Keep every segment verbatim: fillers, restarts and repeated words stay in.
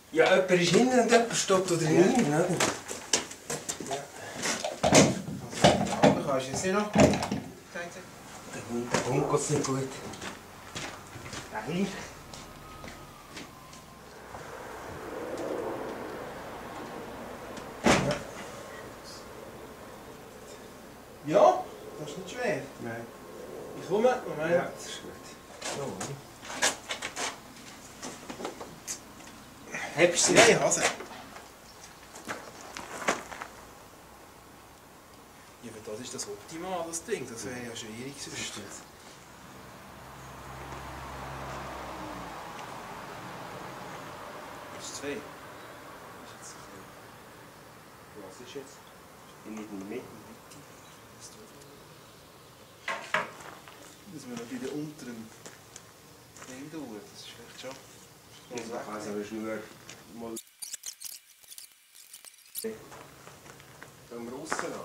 Ja, jemand ist hinten und jemand steht da drin, oder? Ja. Also, aber kannst du jetzt nicht noch? Der Hund, der Hund geht es nicht gut. Nein. Ja, das ist nicht schwer. Nein. Ich komme, Moment. Ja, das ist gut. So, oder? Hebst du sie? Nein, Hase. Ja, aber das ist das optimal, das Ding. Das wäre ja schwierig sonst. Das ist zwei. Was ist jetzt? Ich bin nicht in der Mitte. Dass wir noch bei den unteren Ding tun, das ist vielleicht schon. Ich kann es aber Schnur mal. Gehen wir raus an.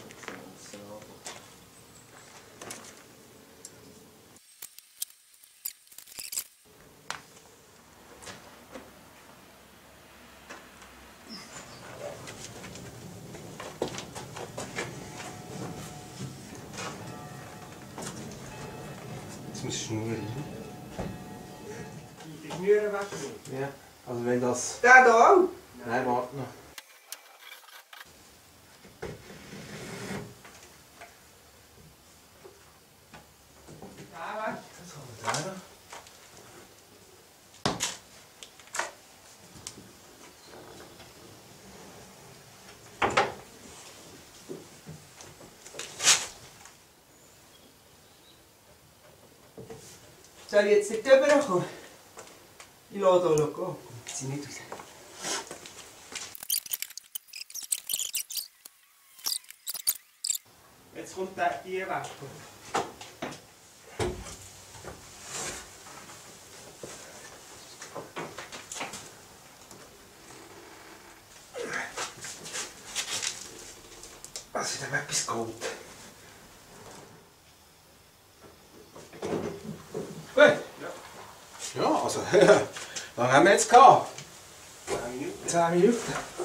Jetzt muss ich Schnur rein. Die Schnüre wegnehmen. Ja, also wenn das... Der da auch? Nein, warte noch. Der weg. Jetzt haben wir den. Soll ich jetzt nicht rüberkommen? Ich lasse hier gehen. Zieh nicht raus. Jetzt kommt der hier weg. Was ist denn etwas geholt? Gut. Ja, also, wie lange haben wir jetzt gehabt? zehn Minuten. zehn Minuten.